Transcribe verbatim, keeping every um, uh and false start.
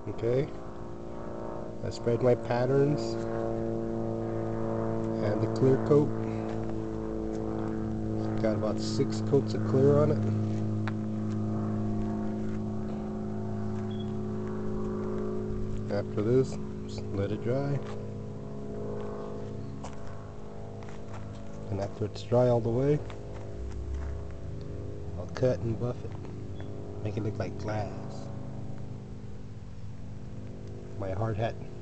Okay, I spread my patterns and the clear coat. Got about six coats of clear on it. After this, just let it dry. And after it's dry all the way, I'll cut and buff it. Make it look like glass. My hard hat